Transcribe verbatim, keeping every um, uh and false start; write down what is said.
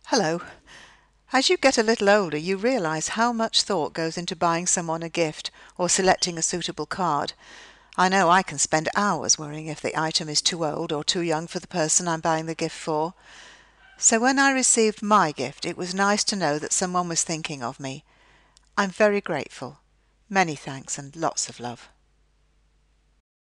Hello. As you get a little older, you realise how much thought goes into buying someone a gift or selecting a suitable card. I know I can spend hours worrying if the item is too old or too young for the person I'm buying the gift for. So when I received my gift, it was nice to know that someone was thinking of me. I'm very grateful. Many thanks and lots of love.